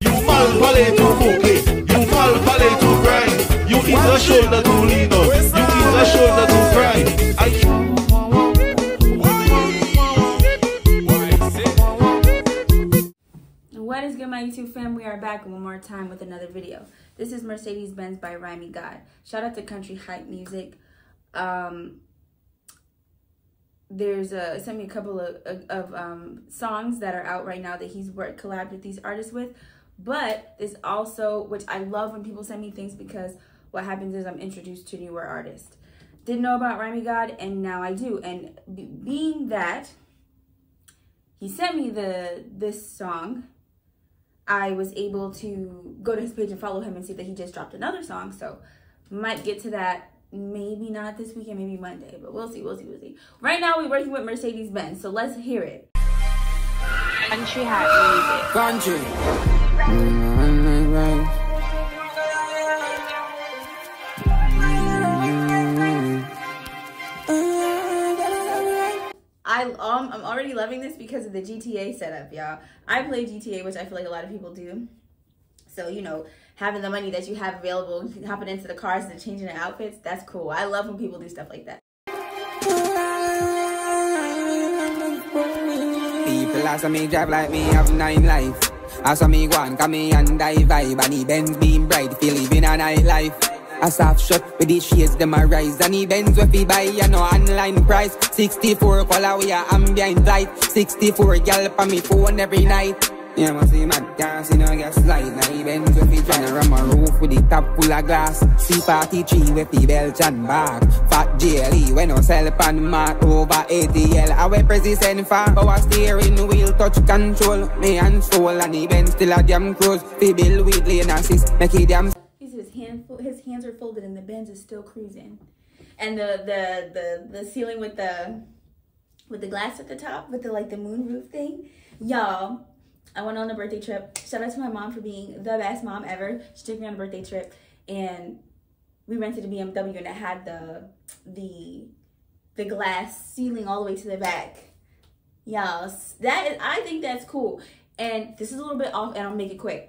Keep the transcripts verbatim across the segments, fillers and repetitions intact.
You mal parler too bouquet. You mal parler too grind. You eat a shoulder to lean on. You eat a shoulder to cry. I What is good, my YouTube fam? We are back one more time with another video. This is Mercedes Benz by Rhyme God. Shout out to Country Hype Music. Um, there's a sent me a couple of, of, of um, songs that are out right now that he's worked collabed with these artists with. But there's also, which I love when people send me things, because what happens is I'm introduced to newer artists. Didn't know about Rhyme God, and now I do. And be, being that he sent me the this song, I was able to go to his page and follow him and see that he just dropped another song. So might get to that, maybe not this weekend, maybe Monday, but we'll see, we'll see, we'll see. Right now we're working with Mercedes Benz, so let's hear it. Country Hype Music. Country. I, um, I'm already loving this because of the G T A setup, y'all. I play G T A, which I feel like a lot of people do. So, you know, having the money that you have available, hopping into the cars and changing the outfits, that's cool. I love when people do stuff like that. People ask me drive like me have nine life. Ask me go and come me and die vibe. And the Benz beam bright, feel living a night life. A soft shot with the shades, them a rise. And the Benz we fi buy, you know, online price. sixty-four color, we are ambient light. sixty-four gal pa me phone every night. Yeah, must see mad gas, you know, get slide. Now the Benz we fi tryna ram a roof with the top full of glass. C forty-three with the Belgian bag. Fat J L E, when no sell pan mat over eighty L. I wear present for power steering wheel, touch control. Me and soul, and the Benz still a damn cruise. Fi build with lane assist, make it damn. His hand, his hands are folded and the Benz is still cruising, and the the the the ceiling with the with the glass at the top with the like the moon roof thing, y'all. I went on a birthday trip. Shout out to my mom for being the best mom ever. She took me on a birthday trip, and we rented a B M W, and it had the the the glass ceiling all the way to the back. Y'all, that is, I think that's cool. And this is a little bit off, and I'll make it quick.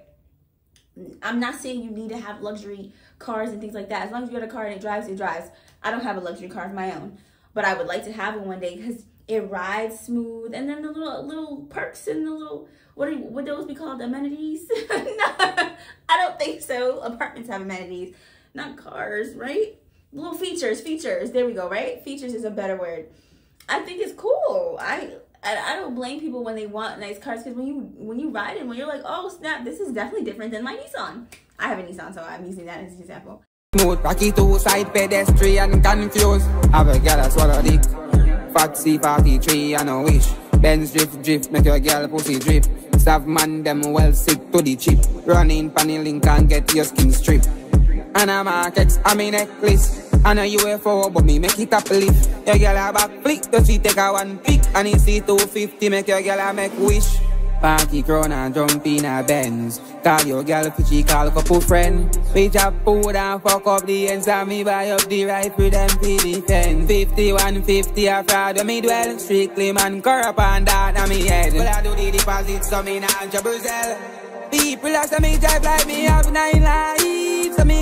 I'm not saying you need to have luxury cars and things like that. As long as you got a car and it drives, it drives. I don't have a luxury car of my own, but I would like to have one one day because it rides smooth. And then the little little perks and the little, what are, would those be called, amenities? No, I don't think so. Apartments have amenities, not cars, right? Little features, features. There we go, right? Features is a better word. I think it's cool. I I, I don't blame people when they want nice cars, because when you when you ride in, when you're like, oh snap, this is definitely different than my Nissan. I have a Nissan, so I'm using that as an example. Smooth, rocky two side pedestrian confused. Have a girl a swallow dick. Fat C forty-three, I no wish. Benz drift drift, make your girl pussy drip. Staff man them well sick to the chip. Run in panel link and get your skin strip. And a markets, I'm in necklace. And a U F O, but me make it up lift. Your girl a back flick, so she take a one pick. And you see two fifty, make your girl a make wish. Party crown and jump in a Benz. Call your girl for she call couple friend. We chop food and fuck up the ends. And me buy up the rifle them for the fence. fifty-one fifty a fraud when me dwell. Strictly man corrupt and that on me head. Well I do the deposit so me not enter Brazil. People ask me drive like me have nine lives. So me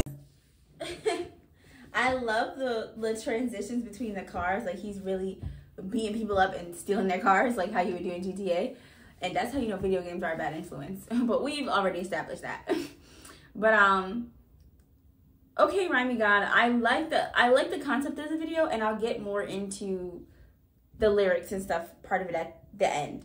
I love the the transitions between the cars. Like he's really beating people up and stealing their cars, like how you would do in G T A. And that's how you know video games are a bad influence. But we've already established that. But um, okay, Rhyme God, I like the I like the concept of the video, and I'll get more into the lyrics and stuff, part of it at the end.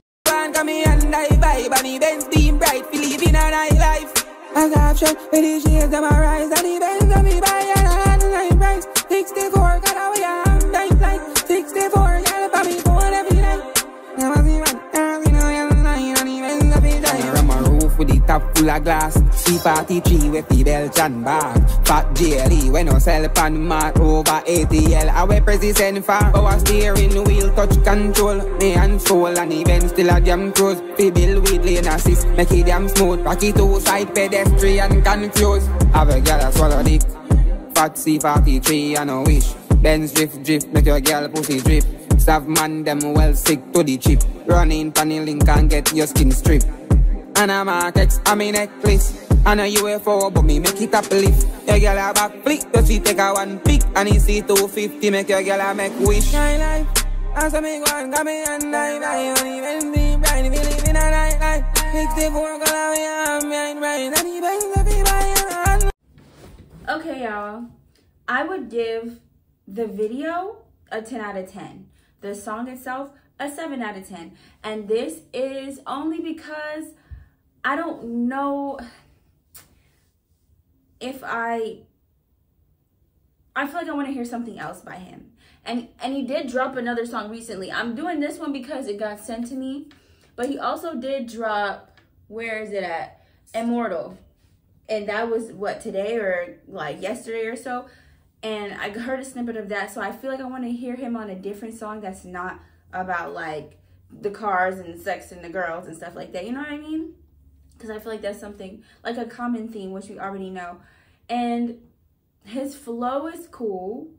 I got shot with the shades of my rise. And the Benz of me buy and I had a nine price. sixty-four, got away, I'm dying flight. sixty-four, got up on me phone every night. Now I see man, I see no young line. And the Benz of me dying. I'm a roof with the top full of glass. C forty-three with the Belgian bag. Fat J L E, when no sell pan mat over eighty L. I wear present for power steering wheel, touch control. Me and soul, and the Benz still a damn cruise. Fi build with lane assist, make it damn smooth. Rocky two side pedestrian confused. Have a girl a swallow dick. Fat C forty-three, I no wish. Benz drift drift, make your girl pussy drip. Staff man them well sick to the chip. Run in panel link and get your skin strip. And I'm a text on me necklace. And a U F O, but me make it up lift. Your girl a back flick, does she take a one pick? And he see two fifty, make your girl a make wish. Nine life, and so me go and got me and nine life. Only when me blind, if you live in a night life. sixty-four color, we are mine, right? And he bangs the people. Okay, y'all. I would give the video a ten out of ten. The song itself, a seven out of ten. And this is only because I don't know if I, I feel like I want to hear something else by him. And, and he did drop another song recently. I'm doing this one because it got sent to me. But he also did drop, where is it at? Immortal. And that was, what, today or like yesterday or so. And I heard a snippet of that. So I feel like I want to hear him on a different song that's not about like the cars and sex and the girls and stuff like that. You know what I mean? Because I feel like that's something, like a common theme, which we already know. And his flow is cool.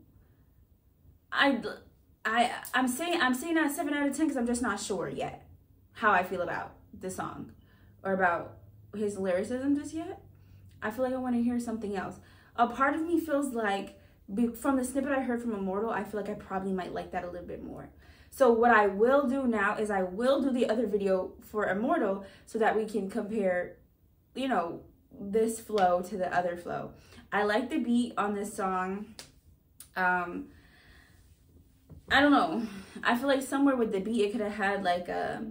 I, I, I'm saying, I'm saying that seven out of ten because I'm just not sure yet how I feel about the song or about his lyricism just yet. I feel like I want to hear something else. A part of me feels like, from the snippet I heard from Immortal, I feel like I probably might like that a little bit more. So what I will do now is I will do the other video for Immortal so that we can compare, you know, this flow to the other flow. I like the beat on this song. Um, I don't know. I feel like somewhere with the beat, it could have had like a,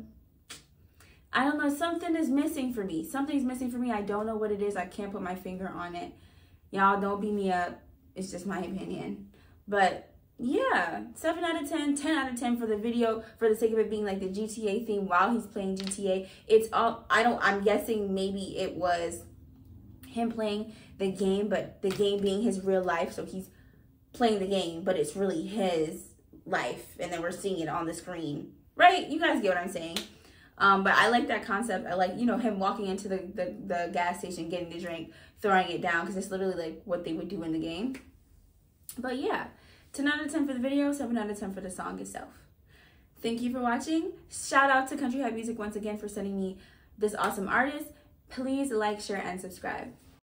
I don't know, something is missing for me. Something's missing for me. I don't know what it is. I can't put my finger on it. Y'all don't beat me up. It's just my opinion. But yeah, seven out of ten, ten out of ten for the video, for the sake of it being like the G T A theme while he's playing G T A. It's all, I don't, I'm guessing maybe it was him playing the game, but the game being his real life. So he's playing the game, but it's really his life. And then we're seeing it on the screen, right? You guys get what I'm saying? Um, but I like that concept. I like, you know, him walking into the, the, the gas station, getting the drink, throwing it down, because it's literally like what they would do in the game. But yeah, ten out of ten for the video, seven out of ten for the song itself. Thank you for watching. Shout out to Country Hype Music once again for sending me this awesome artist. Please like, share, and subscribe.